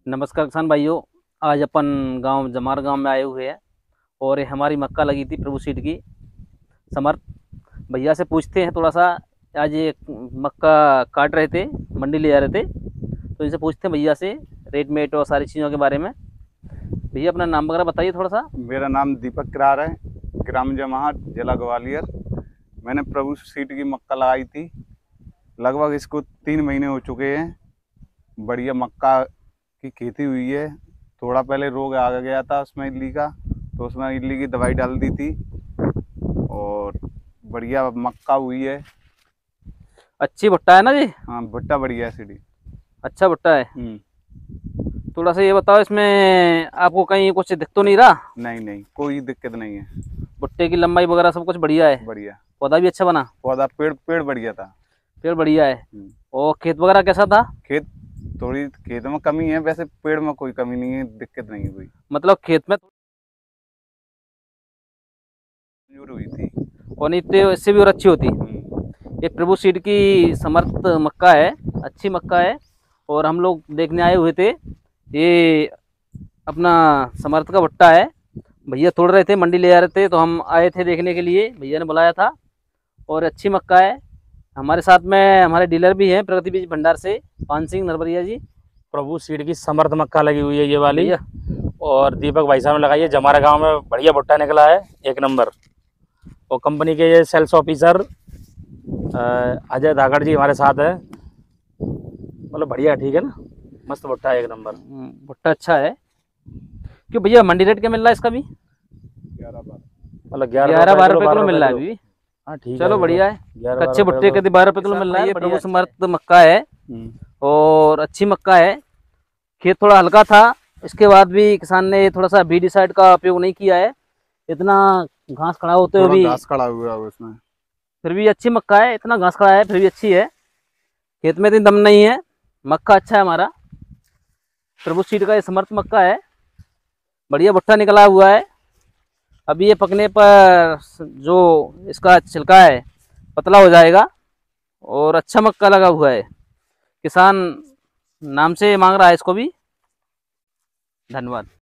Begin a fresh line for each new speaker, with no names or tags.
नमस्कार किसान भाइयों। आज अपन गांव जमार गांव में आए हुए हैं और ये हमारी मक्का लगी थी प्रभु सीड की समर्थ। भैया से पूछते हैं थोड़ा सा। आज ये मक्का काट रहे थे, मंडी ले जा रहे थे, तो इनसे पूछते हैं भैया से रेट मेट और सारी चीज़ों के बारे में। भैया अपना नाम वगैरह बताइए थोड़ा सा।
मेरा नाम दीपक किरार है, ग्राम जमाहट, जिला ग्वालियर। मैंने प्रभु सीड की मक्का लगाई थी। लगभग इसको 3 महीने हो चुके हैं। बढ़िया मक्का की खेती हुई है। थोड़ा पहले रोग आ गया था उसमें इल्ली का, तो उसमें इल्ली की दवाई डाल दी थी और बढ़िया मक्का हुई है।
अच्छी भुट्टा है ना जी?
हाँ, भुट्टा बढ़िया है सीडी।
अच्छा भुट्टा है।
हम्म।
थोड़ा सा ये बताओ, इसमें आपको कहीं कुछ दिख तो नहीं रहा?
नहीं नहीं, कोई दिक्कत नहीं है।
भुट्टे की लंबाई वगैरह सब कुछ बढ़िया है?
बढ़िया
पौधा भी अच्छा बना?
पौधा, पेड़ पेड़ बढ़िया था।
पेड़ बढ़िया है। और खेत वगैरह कैसा था?
खेत थोड़ी खेत में कमी है, वैसे पेड़ में कोई कमी नहीं है, दिक्कत नहीं है कोई।
मतलब खेत में
मंजूर हुई थी।
और नहीं तो इससे भी और अच्छी होती। ये प्रभु सीड की समर्थ मक्का है, अच्छी मक्का है। और हम लोग देखने आए हुए थे, ये अपना समर्थ का भुट्टा है। भैया तोड़ रहे थे, मंडी ले जा रहे थे, तो हम आए थे देखने के लिए, भैया ने बुलाया था। और अच्छी मक्का है। हमारे साथ में हमारे डीलर भी हैं प्रगति बीज भंडार से, पान सिंह नरबरिया जी।
प्रभु सीड की समर्थ मक्का लगी हुई है ये वाली।
भैया
और दीपक भाई साहब ने लगाई है। जमारा गांव में बढ़िया भुट्टा निकला है, एक नंबर। और कंपनी के ये सेल्स ऑफिसर अजय धाकड़ जी हमारे साथ है। मतलब बढ़िया, ठीक है ना, मस्त भुट्टा है, एक नंबर।
भुट्टा अच्छा है। क्यों भैया मंडी रेट क्या मिल रहा है इसका भी?
11-12।
मतलब
11-12 रुपये किलो मिल रहा है अभी।
हाँ ठीक है,
चलो बढ़िया है।
11-12
कच्चे भुट्टे
रुपये
के 12 रुपये किलो मिल रहा है। ये
बढ़िया,
प्रभु
अच्छा है।
समर्थ मक्का है और अच्छी मक्का है। खेत थोड़ा हल्का था, इसके बाद भी किसान ने थोड़ा सा बीडिसाइड का उपयोग नहीं किया है। इतना घास खड़ा होते हुए भी
घास खड़ा हुआ है उसमें।
फिर भी अच्छी मक्का है। इतना घास खड़ा है फिर भी अच्छी है। खेत में इतनी दम नहीं है। मक्का अच्छा है हमारा। प्रभु सीड का ये समर्थ मक्का है। बढ़िया भुट्टा निकला हुआ है। अभी ये पकने पर जो इसका छिलका है पतला हो जाएगा और अच्छा मक्का लगा हुआ है। किसान नाम से मांग रहा है इसको भी। धन्यवाद।